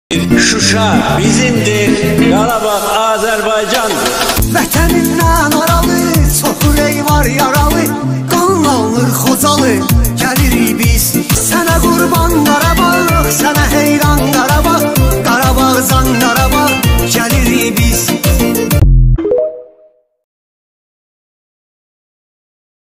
Şuşa bizimdir, Qarabağ Azərbaycandır. Vətənindən aralı çox ürək var yara.